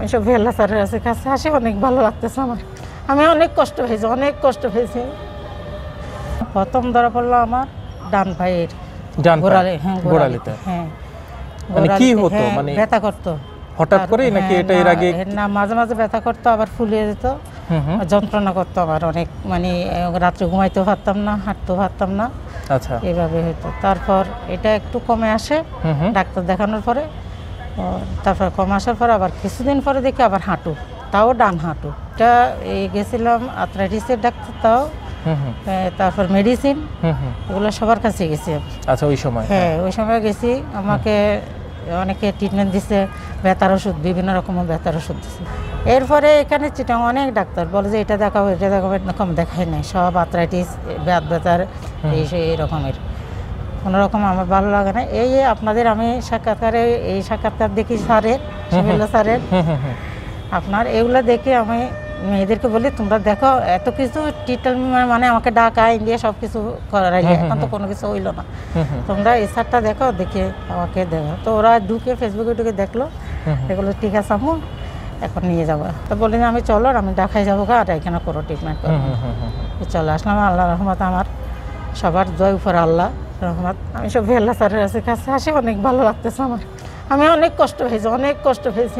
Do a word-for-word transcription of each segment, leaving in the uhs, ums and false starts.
সব ভেল্লা স্যারের কাছে কাছে আসি, অনেক ভালো লাগতেছে আমার। আমি অনেক কষ্ট হয়েছি, অনেক কষ্ট হয়েছি। প্রথম ধরা পড়লো আমার ডান পায়ের গোড়ালি, হ্যাঁ গোড়ালিতে। হ্যাঁ, মানে কি হতো, মানে ব্যথা করতো হঠাৎ করে নাকি এটা এর আগে? না, মাঝে মাঝে ব্যথা করতো, আবার ফুলিয়ে যেত, যন্ত্রণা করতো আমার অনেক। মানে রাত্রে ঘুমাইতেও পারতাম না, হাঁটতেও পারতাম না। আচ্ছা, এইভাবে হতো। তারপর এটা একটু কমে আসে ডাক্তার দেখানোর পরে। তারপর কমে আসার পর আবার কিছুদিন পরে দেখি আবার হাঁটু, তাও ডান হাঁটু। এটা গেছিলাম আর্থ্রাইটিসের ডাক্তার, তাও তারপর মেডিসিন এগুলো সবার কাছে গেছি। আচ্ছা, ওই সময়? হ্যাঁ, ওই সময় গেছি। আমাকে অনেকে ট্রিটমেন্ট দিছে, ব্যথার ওষুধ, বিভিন্ন রকমের ব্যথার ওষুধ দিছে। এরপরে এখানে চিটাং অনেক ডাক্তার বলে যে এটা দেখাবো, এটা দেখাবো, এরকম দেখাই নাই। সব আর্থ্রাইটিস, ব্যাথ ব্যথার এই এই রকমের। কোনো রকম আমার ভালো লাগে না। এই আপনাদের আমি সাক্ষাৎকারে এই সাক্ষাৎকার দেখি স্যারের, শফিউল্লাহ স্যারের, আপনার এগুলো দেখে আমি মেয়েদেরকে বলি তোমরা দেখো, এত কিছু ট্রিটমেন্ট মানে আমাকে ডাকা ইন্ডিয়া সব কিছু করাইলে, এখন তো কোনো কিছু হইলো না, তোমরা এই স্যারটা দেখো, দেখে আমাকে দেখো। তো ওরা ঢুকে ফেসবুকে ঢুকে দেখলো, এগুলো ঠিক আছে আম্মু, এখন নিয়ে যাবো। তো বলি আমি চলো, আমি ঢাকায় যাবো গা, আর এখানে করো ট্রিটমেন্ট করো। চলে আসলাম। আল্লাহ রহমত, আমার সবার জয় উপর আল্লাহ রহমত। আমি সব ভেল্লা স্যারের কাছে কাছে আসি, অনেক ভালো লাগতেছে আমার। আমি অনেক কষ্ট হয়েছি, অনেক কষ্ট হয়েছি।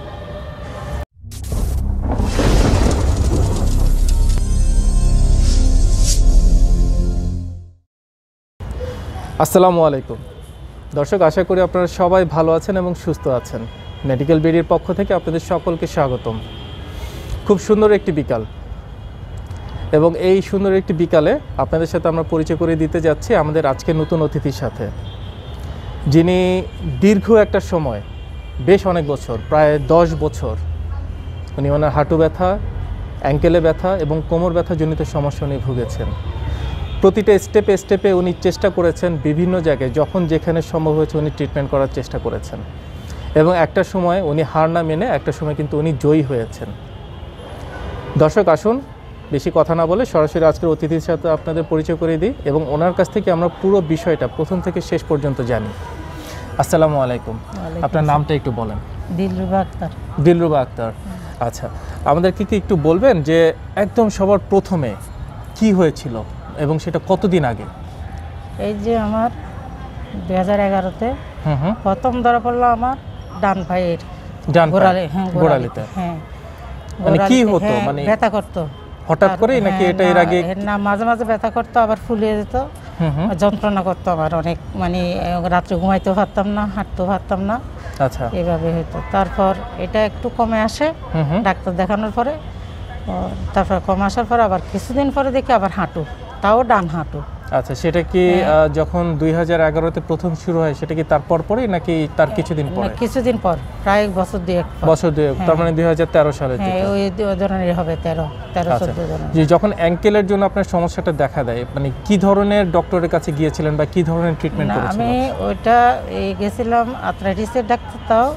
আসসালামু আলাইকুম দর্শক, আশা করি আপনারা সবাই ভালো আছেন এবং সুস্থ আছেন। মেডিকেল বিডির পক্ষ থেকে আপনাদের সকলকে স্বাগতম। খুব সুন্দর একটি বিকাল, এবং এই সুন্দর একটি বিকালে আপনাদের সাথে আমরা পরিচয় করে দিতে যাচ্ছি আমাদের আজকের নতুন অতিথির সাথে, যিনি দীর্ঘ একটা সময়, বেশ অনেক বছর, প্রায় দশ বছর উনি ওনার হাঁটু ব্যথা, অ্যাঙ্কেলে ব্যথা এবং কোমর ব্যথা জনিত সমস্যা নিয়ে ভুগেছেন। প্রতিটা স্টেপে স্টেপে উনি চেষ্টা করেছেন, বিভিন্ন জায়গায় যখন যেখানে সম্ভব হয়েছে উনি ট্রিটমেন্ট করার চেষ্টা করেছেন, এবং একটা সময় উনি হার না মেনে একটা সময় কিন্তু উনি জয়ী হয়েছেন। দর্শক আসুন, বেশি কথা না বলে সরাসরি আজকের অতিথির সাথে আপনাদের পরিচয় করে দিই, এবং ওনার কাছ থেকে আমরা পুরো বিষয়টা প্রথম থেকে শেষ পর্যন্ত জানি। আসসালামু আলাইকুম, আপনার নামটা একটু বলেন। দিলরুবা আক্তার। দিলরুবা আক্তার, আচ্ছা, আমাদেরকে কি একটু বলবেন যে একদম সবার প্রথমে কি হয়েছিল এবং সেটা কতদিন আগে? এই যে আমার দুই হাজার এগারোতে প্রথম ধরা পড়লো আমার ডান পায়ের গোড়ালি, হ্যাঁ গোড়ালিতে। হ্যাঁ, মানে কি হতো, মানে ব্যথা করতো হঠাৎ করে নাকি এটা এর আগে? না, মাঝে মাঝে ব্যথা করতো, আবার ফুলিয়ে যেত, যন্ত্রণা করতো আমার অনেক। মানে রাত্রে ঘুমাইতেও পারতাম না, হাঁটতেও পারতাম না। আচ্ছা, এইভাবে হতো। তারপর এটা একটু কমে আসে ডাক্তার দেখানোর পরে। তারপর কমে আসার পর আবার কিছুদিন পরে দেখি আবার হাঁটু, তাও ডান হাঁটু। আচ্ছা, সেটা কি যখন দুই হাজার এগারোতে প্রথম শুরু হয় সেটা কি তারপর পরেই নাকি তার কিছুদিন পরে? কিছুদিন পর, প্রায় বছর দুয়েক। বছর দুয়েক, তার মানে দুই হাজার তেরো সালে। হ্যাঁ, ওই ধরনের হবে, তেরো তেরো চোদ্দ ধরনের। যে যখন অ্যাঙ্কেলের জন্য আপনার সমস্যাটা দেখা দেয়, মানে কি ধরনের ডক্টরের কাছে গিয়েছিলেন বা কি ধরনের ট্রিটমেন্ট করেছিলেন? আমি ওইটা গেছিলাম আর্থ্রাইটিসের ডাক্তার, তাও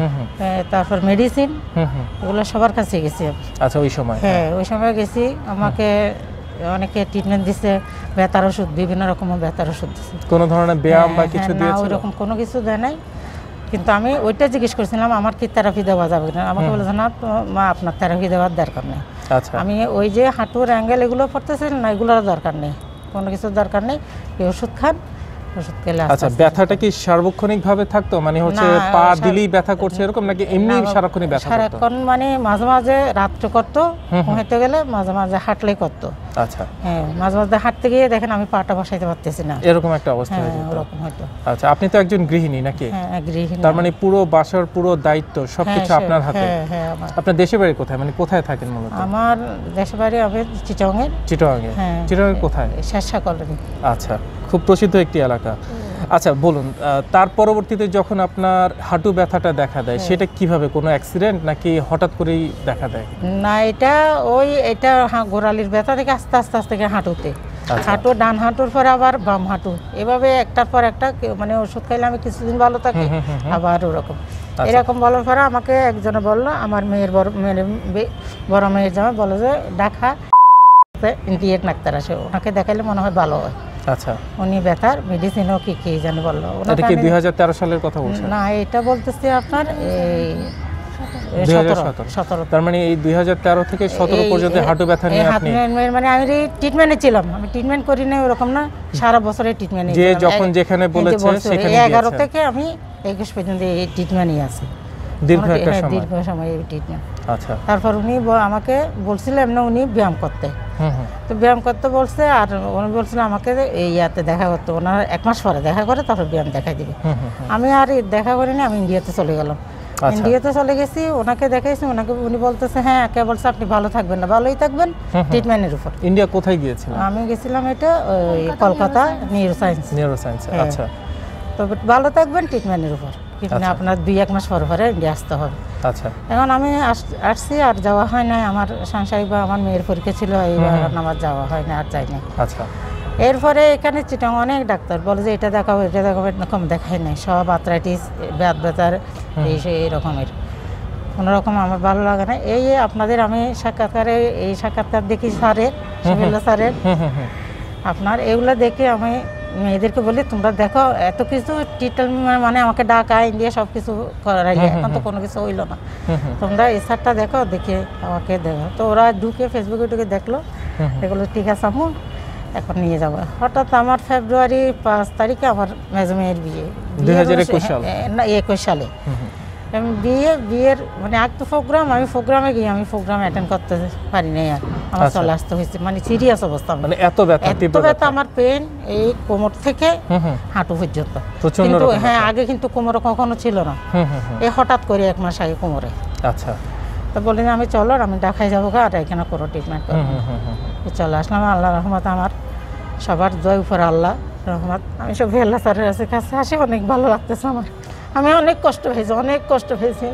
তারপর মেডিসিন এগুলো সবার কাছে গেছি। আচ্ছা, ওই সময়? হ্যাঁ, ওই সময় গেছি। আমাকে অনেকে ট্রিটমেন্ট দিছে, ব্যথার ওষুধ, বিভিন্ন রকমের ব্যথার ওষুধ দিছে। কোনো ধরনের ব্যায়াম বা কিছু দিয়েছিল? না, ওইরকম কোনো কিছু দেয় নাই। কিন্তু আমি ওইটা জিজ্ঞেস করছিলাম আমার কি থেরাপি দেওয়া যাবে না। আমাকে বলেছে না মা, আপনার থেরাপি দেওয়ার দরকার নেই। আচ্ছা, আমি ওই যে হাঁটুর অ্যাঙ্গেল এগুলো পড়তেছিলেন না, এগুলোর দরকার নেই, কোনো কিছুর দরকার নেই, এই ওষুধ খান, ওষুধ খেলে। আচ্ছা, ব্যথাটা কি সার্বক্ষণিক ভাবে থাকতো, মানে হচ্ছে পা দিলেই ব্যথা করছে এরকম, নাকি এমনি সারাক্ষণই ব্যথা করতো? সারাক্ষণ মানে মাঝে মাঝে রাত্রে করতো, ঘুমাইতে গেলে, মাঝে মাঝে হাঁটলেই করতো। আচ্ছা, হ্যাঁ, মাঝে মাঝে হাঁটতে গিয়ে দেখেন আমি পাটা বসাইতে পারতেছি না, এরকম একটা অবস্থা হয়ে যেত। এরকম হতো। আচ্ছা, আপনি তো একজন গৃহিণী নাকি? হ্যাঁ, গৃহিণী। তার মানে পুরো বাসার পুরো দায়িত্ব সবকিছু আপনার হাতে? হ্যাঁ হ্যাঁ। আমার আপনার দেশের বাড়ি কোথায়, মানে কোথায় থাকেন মূলত? আমার দেশের বাড়ি আমি চিটাং এর। চিটাং এ? হ্যাঁ। চিটাং এর কোথায়? শেরশাহ কলোনি। আচ্ছা, খুব প্রসিদ্ধ একটি এলাকা। আচ্ছা, বলুন, তার পরবর্তীতে যখন আপনার হাঁটু ব্যথাটা দেখা দেয় সেটা কিভাবে, কোনো অ্যাক্সিডেন্ট নাকি হঠাৎ করেই দেখা দেয়? না, এটা ওই এটা গোড়ালির ব্যথা থেকে আস্তে আস্তে আস্তে হাঁটুতে, হাঁটু, ডান হাঁটুর পরে আবার বাম হাঁটু, এভাবে একটার পর একটা, মানে ওষুধ খাইলে আমি কিছুদিন ভালো থাকি, আবার ওরকম। এরকম বলার পরে আমাকে একজনে বললো, আমার মেয়ের বড় মেয়ের বড় মেয়ের জামাই বলো যে ঢাকা ইন্ডিয়ান ডাক্তার আসে, ওনাকে দেখাইলে মনে হয় ভালো হয়। আচ্ছা, উনি ব্যথার মেডিসিনও কি কি জানি বললো। এটা কি দুই হাজার তেরো সালের কথা বলছেন? না, এটা বলতেছি আপনার এই দুই হাজার সতেরো সতেরো তার মানে এই দুই হাজার তেরো থেকে সতেরো পর্যন্ত হাঁটু ব্যথা নিয়ে আপনি মানে আমি ট্রিটমেন্টে ছিলাম, আমি ট্রিটমেন্ট করি না ওরকম না, সারা বছরের ট্রিটমেন্টে যে যখন যেখানে বলেছে সেখানে এগারো থেকে আমি একুশ পর্যন্ত এই ট্রিটমেন্টই আছি, দীর্ঘ একটা হ্যাঁ, সময়। দীর্ঘ সময় এই ট্রিটমেন্ট। আচ্ছা, তারপর উনি ব- আমাকে বলছিলেন না উনি ব্যায়াম করতে, হুম হুম তো ব্যায়াম করতে বলছে, আর উনি বলছিল আমাকে এই ইয়াতে দেখা করতে, ওনার এক মাস পরে দেখা করে তারপর ব্যায়াম দেখাই দিবে। হুম হুম হুম। আমি আর দেখা করিনি, আমি ইন্ডিয়াতে চলে গেলাম। আচ্ছা। ইন্ডিয়াতে চলে গেছি, ওনাকে দেখাইছি, ওনাকে উনি বলতেছে হ্যাঁ কে বলছে আপনি ভালো থাকবেন না, ভালোই থাকবেন ট্রিটমেন্টের উপর। ইন্ডিয়া কোথায় গিয়েছিলেন? আমি গেছিলাম এটা ওই Kolkata neuroscience. Neuroscience. হ্যাঁ। আচ্ছা তো ভালো থাকবেন ট্রিটমেন্টের উপর, কিন্তু আচ্ছা। আপনার দুই এক মাস পর পরে ইন্ডিয়া আসতে হবে। আচ্ছা, এখন আমি আস- আসছি, আর যাওয়া হয় না, আমার সাংসারিক বা আমার মেয়ের পরীক্ষা ছিল, এইবার আমার যাওয়া হয় না, আর যাই না। আচ্ছা, এরপরে এখানে চিটাং অনেক ডাক্তার বলে যে এটা দেখাবো এটা দেখাবো, এরকম দেখাই নাই, সব আর্থ্রাইটিস ব্যাত ব্যথার এই সেই রকমের, কোনো রকম আমার ভালো লাগে না। এই যে আপনাদের আমি সাক্ষাৎকারে এই সাক্ষাৎকার দেখি স্যারের, শফিউল্লাহ স্যারের, হুম হুম হুম। আপনার এগুলো দেখে আমি মেয়েদেরকে বলি তোমরা দেখো এত কিছু ট্রিটমেন্ট, মানে আমাকে ডাকা ইন্ডিয়া সব কিছু করাইলে, এখন তো কোনো কিছু হইলো না, হুম হুম। তোমরা এই স্যারটা দেখো, দেখে আমাকে দেখো। তো ওরা ঢুকে ফেসবুকে ঢুকে দেখলো, এগুলো ঠিক আছে আম্মু এখন নিয়ে যাবো। হঠাৎ আমার ফেব্রুয়ারি পাঁচ তারিখে আমার মেজো মেয়ের বিয়ে, দুই হাজার একুশ সাল? হ্যাঁ, না একুশ সালে। আমি বিয়ে বিয়ের মানে আগ তো প্রোগ্রাম, আমি প্রোগ্রামে গিয়ে আমি প্রোগ্রাম অ্যাটেন্ড করতে পারি নাই, আর আমার আচ্ছা। চলে আসতে হয়েছে, মানে সিরিয়াস অবস্থা, আমি মানে এত ব্যথা, এত তীব্র ব্যথা, আমার পেন এই কোমর থেকে হুম হুম। হাঁটু পর্যন্ত। প্রচণ্ড কিন্তু রকম হ্যাঁ ব্যথা। আগে কিন্তু কোমরে কখনো ছিল না, হুম হুম হুম। এই হঠাৎ করে এক মাস আগে কোমরে। আচ্ছা, তো বললেন আমি চলো, আর আমি ঢাকায় যাবো গা, আর এখানে করো ট্রিটমেন্ট করো। হুম হুম হুম হুম। তো চলে আসলাম, আল্লাহ রহমত, আমার সবার জয় উপর আল্লাহ রহমত। আমি সব আল্লাহ স্যারের কাছে কাছে আসি, অনেক ভালো লাগতেছে আমার, আমি অনেক কষ্ট পেয়েছি, অনেক কষ্ট পেয়েছি।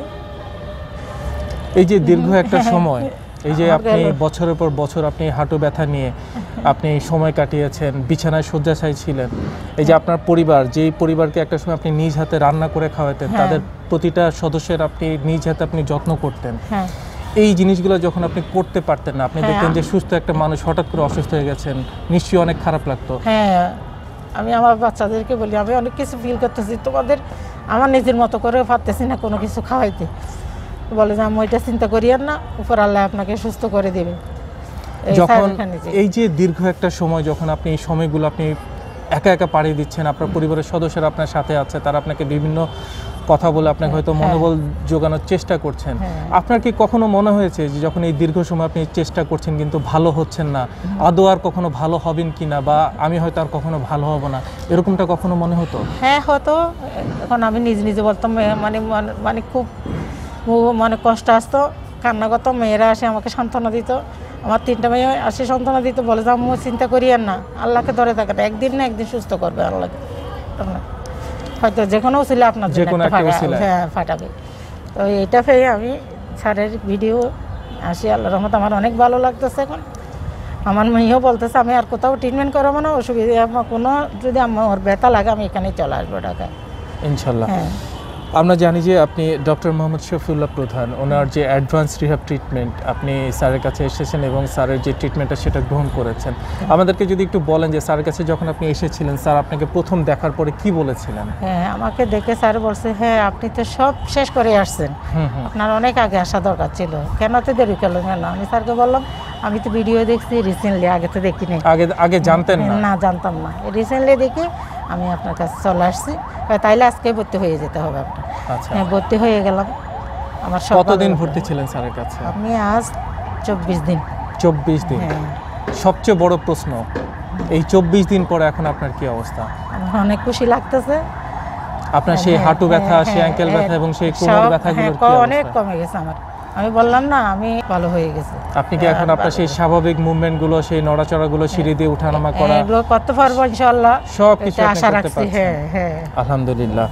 এই যে দীর্ঘ একটা সময়, এই যে আমার আপনি গেল। বছরের পর বছর আপনি হাঁটু ব্যথা নিয়ে আপনি সময় কাটিয়েছেন, বিছানায় শয্যাশায়ী ছিলেন, এই যে আপনার পরিবার, যেই পরিবারকে একটা সময় আপনি নিজ হাতে রান্না করে খাওয়াতেন, হ্যাঁ। তাদের প্রতিটা সদস্যের আপনি নিজ হাতে আপনি যত্ন করতেন, হ্যাঁ এই জিনিসগুলো যখন আপনি করতে পারতেন না, আপনি হ্যাঁ। দেখতেন যে সুস্থ একটা মানুষ হঠাৎ করে অসুস্থ হয়ে গেছেন, নিশ্চয়ই অনেক খারাপ লাগতো। হ্যাঁ, আমি আমার বাচ্চাদেরকে বলি আমি অনেক কিছু ফিল করতেছি, তোমাদের আমার নিজের মতো করে পারতেছি না কোনো কিছু খাওয়াইতে। বলে যে আমি ওইটা চিন্তা করি আর না, উপর আল্লাহ আপনাকে সুস্থ করে দেবে। এই যখন স্যারের এখানে যে- এই যে দীর্ঘ একটা সময়, যখন আপনি এই সময়গুলো আপনি একা একা পাড়ি দিচ্ছেন, আপনার পরিবারের সদস্যরা আপনার সাথে আছে, তারা আপনাকে বিভিন্ন কথা বলে আপনাকে হয়তো হ্যাঁ। মনোবল জোগানোর চেষ্টা করছেন, হ্যাঁ। আপনার কি কখনো মনে হয়েছে যে যখন এই দীর্ঘ সময় আপনি চেষ্টা করছেন কিন্তু ভালো হচ্ছেন না, আদৌ আর কখনো ভালো হবেন কিনা, বা আমি হয়তো আর কখনো ভালো হব না, এরকমটা কখনো মনে হতো? হ্যাঁ হতো, এখন আমি নিজে নিজে বলতাম, এ মানে মানে- মানে খুব ও- মানে কষ্ট আসতো, কান্না করতাম, মেয়েরা আসে আমাকে সান্ত্বনা দিত, আমার তিনটা মেয়ে আসে সান্ত্বনা দিত, বলে যে আম্মু চিন্তা করি আর না, আল্লাহকে ধরে থাকেন, একদিন না একদিন সুস্থ করবে আল্লাহকে, আল্লাহ হয়তো যে কোনো ছিল আপনার জন্য যে কোনো একটা একটা ফাঁকা- উসিলায়। হ্যাঁ ফাটাবে। তো এইটা পেয়ে আমি স্যারের ভিডিও আসি, আল্লাহ রহমত আমার অনেক ভালো লাগতেছে। এখন আমার মেয়েও বলতেছে আমি আর কোথাও ট্রিটমেন্ট করাবো না, অসুবিধা আমার কোনো, যদি আমার ব্যথা লাগে আমি এখানেই চলে আসবো ঢাকায়। ইনশাল্লাহ। হ্যাঁ আমরা জানি যে আপনি ডক্টর মোহাম্মদ শফিউল্লাহ প্রধান, ওনার যে অ্যাডভান্স রিহ্যাব ট্রিটমেন্ট, আপনি স্যারের কাছে এসেছেন এবং স্যারের যে ট্রিটমেন্টটা সেটা গ্রহণ করেছেন। আমাদেরকে যদি একটু বলেন যে স্যারের কাছে যখন আপনি এসেছিলেন, স্যার আপনাকে প্রথম দেখার পরে কি বলেছিলেন? হ্যাঁ আমাকে দেখে স্যার বলছে হ্যাঁ আপনি তো সব শেষ করে আসছেন, হুম হুম। আপনার অনেক আগে আসা দরকার ছিল, কেন তো দেরি করলেন কেন? আমি স্যারকে বললাম আমি তো ভিডিও দেখছি রিসেন্টলি, আগে তো দেখি নাই। আগে আগে জানতেন না? না জানতাম না, রিসেন্টলি দেখি আমি আপনার কাছে চলে আসছি, তাইলে আজকে ভর্তি হয়ে যেতে হবে আপনার। আচ্ছা, হ্যাঁ ভর্তি হয়ে গেলাম। আমার সব কতদিন ভালো- ভর্তি ছিলেন স্যারের কাছে? আমি আজ চব্বিশ দিন। চব্বিশ দিন। হ্যাঁ সবচেয়ে বড় প্রশ্ন, এই চব্বিশ দিন পরে এখন আপনার কি অবস্থা? আমার অনেক খুশি লাগতেছে। আপনার সেই হ্যাঁ, হাঁটু ব্যথা, হ্যাঁ, সেই অ্যাঙ্কেল হ্যাঁ, ব্যথা এবং সেই সব- কোমর ব্যথাগুলোর হ্যাঁ, কি ক- অনেক অবস্থা? কমে গেছে আমার, আমি বললাম না আমি ভালো হয়ে গেছে। আপনি কি এখন আর আপনার সেই ভালো- স্বাভাবিক মুভমেন্টগুলো, সেই নড়াচড়াগুলো, সিঁড়ি দিয়ে ওঠানামা করা, হ্যাঁ, এগুলো করতে পারবো ইনশাআল্লাহ, সব কিছু এটা আপনি আশা করতে রাখছি। পারছেন? হ্যাঁ হ্যাঁ আলহামদুলিল্লাহ।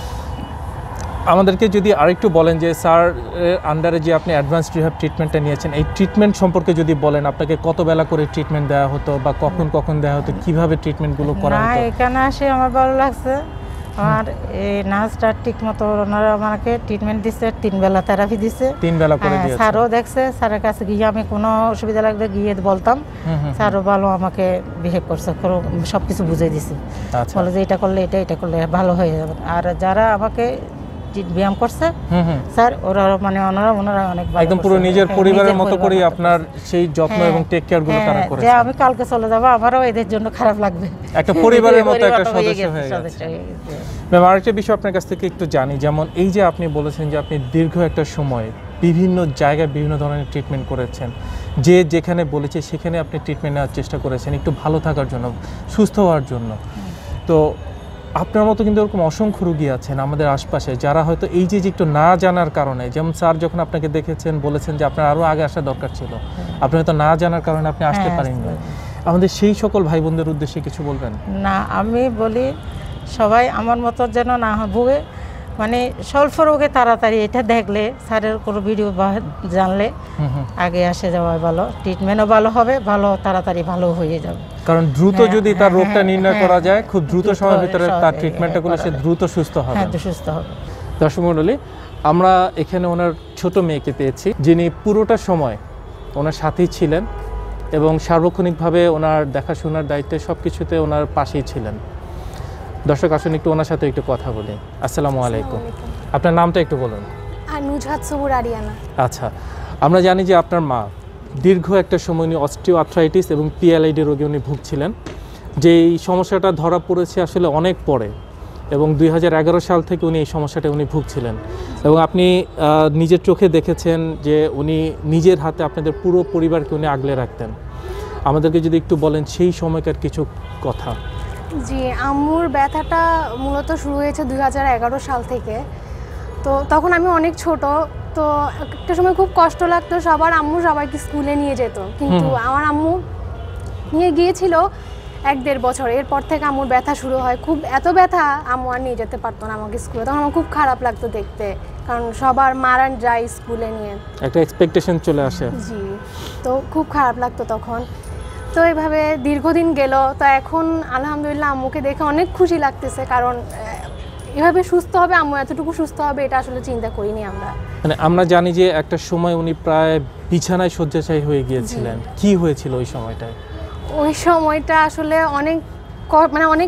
আমাদেরকে যদি আরেকটু বলেন যে স্যার আন্ডারে যে আপনি অ্যাডভান্স রিহ্যাব ট্রিটমেন্টটা নিয়েছেন, এই ট্রিটমেন্ট সম্পর্কে যদি বলেন, আপনাকে কত বেলা করে ট্রিটমেন্ট দেওয়া হতো, বা কখন কখন দেওয়া হতো, কিভাবে ট্রিটমেন্টগুলো করা না হতো? এখানে আসে আমার ভালো লাগছে, আর এই নার্সটা ঠিক মতো ওনারা আমাকে ট্রিটমেন্ট দিচ্ছে, তিন বেলা থেরাপি দিচ্ছে। তিন বেলা করে হ্যাঁ, দিয়েছে? স্যারও দেখছে, স্যারের কাছে গিয়ে আমি কোনো অসুবিধা লাগলে গিয়ে বলতাম, হুম হুম। স্যারও ভালো আমাকে বিহেভ করছে, সব কিছু বুঝিয়ে দিছে, আচ্ছা, বলে যে এটা করলে এটা এটা করলে ভালো হয়ে যাবে। আর যারা আমাকে টি- ব্যায়াম করছে হুম হুম স্যার, ওরা মানে ওনারা ওনারা অনেক ভালো একদম পুরো করছে। নিজের হ্যাঁ, পরিবারের নিজের মতো করেই পরিবারের মতো আপনার করছে। সেই যত্ন হ্যাঁ, এবং টেক কেয়ার গুলো তারা হ্যাঁ, করেছে। যে আমি কালকে চলে যাবো, আমারও এদের জন্য খারাপ লাগবে। একটা পরিবারের মতো একটা পরিবার হয়ে সদস্য গেছে, হয়ে গেছে। সদস্য হয়ে গেছে। ম্যাম, আরেকটা বিষয় আপনার কাছ থেকে একটু জানি, যেমন এই যে আপনি বলেছেন যে আপনি দীর্ঘ একটা সময় বিভিন্ন জায়গায় বিভিন্ন ধরনের ট্রিটমেন্ট করেছেন, যে যেখানে বলেছে সেখানে আপনি ট্রিটমেন্ট নেওয়ার চেষ্টা করেছেন একটু ভালো থাকার জন্য, সুস্থ হওয়ার জন্য। তো আপনার মতো কিন্তু এরকম অসংখ্য রোগী আছেন আমাদের আশপাশে, যারা হয়তো এই যে যে একটু না জানার কারণে, যেমন স্যার যখন আপনাকে দেখেছেন বলেছেন যে আপনার আরও আগে আসা দরকার ছিল, আপনি হয়তো না জানার কারণে আপনি আসতে হ্যাঁ, পারেননি। আসতে আমাদের সেই সকল ভাই বোনদের উদ্দেশ্যে কিছু বলবেন? না, আমি বলি সবাই আমার মতো যেন না ভুগে, মানে স্বল্প রোগে তাড়াতাড়ি এটা দেখলে, স্যারের কোনো ভিডিও বা জানলে হুম হুম আগে আসে যাওয়াই ভালো, ট্রিটমেন্টও ভালো হবে, ভালো তাড়াতাড়ি ভালো হয়ে যাবে। কারণ দ্রুত হ্যাঁ, যদি তার হ্যাঁ, রোগটা হ্যাঁ, নির্ণয় হ্যাঁ, করা যায়, খুব দ্রুত দ্রুত সময়ের ভিতরে তার সহজে, ট্রিটমেন্টটা করলে সে করা দ্রুত সুস্থ হবে। হ্যাঁ, তো সুস্থ হবে। দর্শক মণ্ডলী, আমরা এখানে ওনার ছোট মেয়েকে পেয়েছি, যিনি পুরোটা সময় ওনার সাথেই ছিলেন এবং সার্বক্ষণিকভাবে ওনার দেখাশোনার দায়িত্বে সব কিছুতে ওনার পাশেই ছিলেন। দর্শক আসুন একটু ওনার সাথে একটু কথা বলি। আসসালামু আলাইকুম। আপনার নামটা একটু বলুন। আর নুজহাত সবুর আরিয়ানা। আচ্ছা, আমরা জানি যে আপনার মা দীর্ঘ একটা সময় উনি অস্টিও আর্থ্রাইটিস এবং পিএলআইডি রোগে উনি ভুগছিলেন, যে এই সমস্যাটা ধরা পড়েছে আসলে অনেক পরে, এবং দুই হাজার এগারো সাল থেকে উনি এই সমস্যাটা উনি ভুগছিলেন, এবং আপনি আহ, নিজের চোখে দেখেছেন যে উনি নিজের হাতে আপনাদের পুরো পরিবারকে উনি আগলে রাখতেন। আমাদেরকে যদি একটু বলেন সেই সময়কার কিছু কথা। জি, আম্মুর ব্যথাটা মূলত শুরু হয়েছে দুই হাজার এগারো সাল থেকে। তো তখন আমি অনেক ছোট, তো একটা সময় খুব কষ্ট লাগতো, সবার আম্মু সবাইকে স্কুলে নিয়ে যেত, কিন্তু আমার আম্মু নিয়ে গিয়েছিল এক দেড় বছর, এরপর থেকে আম্মুর ব্যথা শুরু হয়। খুব এত ব্যথা, আম্মু আর নিয়ে যেতে পারতো না আমাকে স্কুলে, তখন আমার খুব খারাপ লাগতো দেখতে, কারণ সবার মারা যায় স্কুলে নিয়ে, একটা এক্সপেকটেশন চলে আসে। জি, তো খুব খারাপ লাগতো তখন। তো এভাবে দীর্ঘদিন গেল, তো এখন আলহামদুলিল্লাহ আম্মুকে দেখে অনেক খুশি লাগতেছে, কারণ আহ, এভাবে সুস্থ হবে, আম্মু এতটুকু সুস্থ হবে এটা আসলে চিন্তা করিনি আমরা। মানে আমরা জানি যে একটা সময় উনি প্রায় বিছানায় শয্যাশায়ী হয়ে গিয়েছিলেন, কি হয়েছিল ওই সময়টায়? ওই সময়টা আসলে অনেক ক- মানে অনেক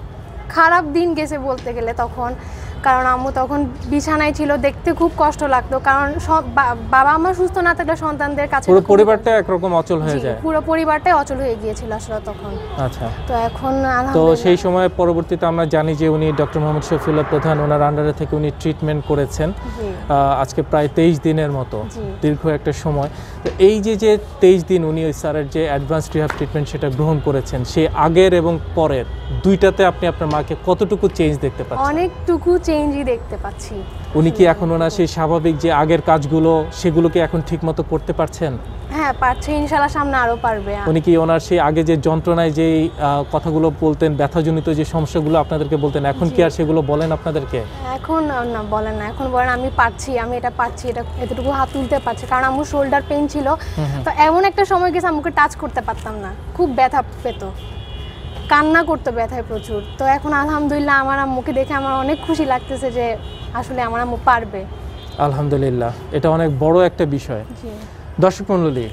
খারাপ দিন গেছে বলতে গেলে তখন, কারণ আম্মু তখন বিছানায় ছিল, দেখতে খুব কষ্ট লাগতো, কারণ সব বা- বাবা মা সুস্থ না থাকলে সন্তানদের কাছে পুরো খুব- পরিবারটা একরকম অচল হয়ে জি, যায়। পুরো পরিবারটাই অচল হয়ে গিয়েছিল আসলে তখন। আচ্ছা, তো এখন তো আলহামদুলিল্লাহ সেই সময় পরবর্তীতে আমরা জানি যে উনি ডক্টর মোহাম্মদ শফিউল্লাহ প্রধান ওনার আন্ডারে থেকে উনি ট্রিটমেন্ট করেছেন জি, আহ, আজকে প্রায় তেইশ দিনের মতো, জি। দীর্ঘ একটা সময়। তো এই যে যে তেইশ দিন উনি ওই স্যারের যে অ্যাডভান্স রিহাব ট্রিটমেন্ট সেটা গ্রহণ করেছেন, সে আগের এবং পরের দুইটাতে আপনি আপনার মাকে কতটুকু চেঞ্জ দেখতে পাচ্ছেন? অনেকটুকু চেঞ্জই দেখতে পাচ্ছি। উনি কি এখন ওনার সেই স্বাভাবিক যে আগের কাজগুলো সেগুলোকে এখন ঠিকমতো করতে পারছেন? হ্যাঁ, পারছে, ইনশাল্লাহ সামনে আরো পারবে। উনি কি ওনার সেই আগে যে যন্ত্রণায় যে কথাগুলো বলতেন, ব্যথাজনিত যে সমস্যাগুলো আপনাদেরকে বলতেন, এখন কি আর সেগুলো বলেন আপনাদেরকে? এখন না, বলেন না, এখন বলেন আমি পারছি, আমি এটা পারছি, এটা এতটুকু হাত তুলতে পারছি, কারণ আমার শোল্ডার পেইন ছিল, তো এমন একটা সময় গেছে আমাকে টাচ করতে পারতাম না, খুব ব্যথা পেত, কান্না করতো ব্যথায় প্রচুর। তো এখন আলহামদুলিল্লাহ আমার আম্মুকে দেখে আমার অনেক খুশি লাগতেছে যে আসলে আমার আম্মু পারবে। আলহামদুলিল্লাহ, এটা অনেক বড় একটা বিষয়। জি, দর্শক মণ্ডলী,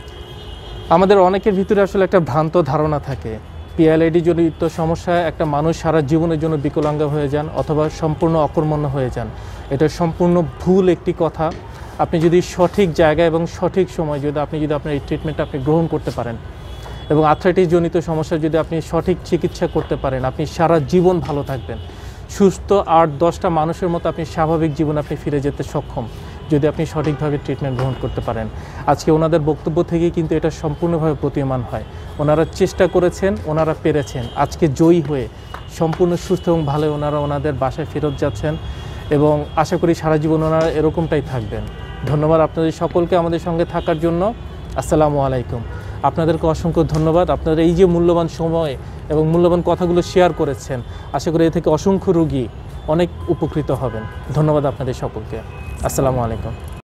আমাদের অনেকের ভিতরে আসলে একটা ভ্রান্ত ধারণা থাকে, পিএলআইডি জনিত সমস্যায় একটা মানুষ সারা জীবনের জন্য বিকলাঙ্গ হয়ে যান অথবা সম্পূর্ণ অকর্মণ্য হয়ে যান। এটা সম্পূর্ণ ভুল একটি কথা। আপনি যদি সঠিক জায়গায় এবং সঠিক সময় যদি আপনি যদি আপনার এই ট্রিটমেন্টটা আপনি গ্রহণ করতে পারেন এবং আর্থ্রাইটিস জনিত সমস্যা যদি আপনি সঠিক চিকিৎসা করতে পারেন, আপনি সারা জীবন ভালো থাকবেন, সুস্থ আট দশটা মানুষের মতো আপনি স্বাভাবিক জীবন আপনি ফিরে যেতে সক্ষম, যদি আপনি সঠিকভাবে ট্রিটমেন্ট গ্রহণ করতে পারেন। আজকে ওনাদের বক্তব্য থেকেই কিন্তু এটা সম্পূর্ণভাবে প্রতীয়মান হয়। ওনারা চেষ্টা করেছেন, ওনারা পেরেছেন, আজকে জয়ী হয়ে সম্পূর্ণ সুস্থ এবং ভালো ওনারা ওনাদের বাসায় ফেরত যাচ্ছেন, এবং আশা করি সারা জীবন ওনারা এরকমটাই থাকবেন। ধন্যবাদ আপনাদের সকলকে আমাদের সঙ্গে থাকার জন্য। আসসালামু আলাইকুম। আপনাদেরকে অসংখ্য ধন্যবাদ, আপনাদের এই যে মূল্যবান সময় এবং মূল্যবান কথাগুলো শেয়ার করেছেন। আশা করি এ থেকে অসংখ্য রোগী অনেক উপকৃত হবেন। ধন্যবাদ আপনাদের সকলকে। আসসালামু আলাইকুম।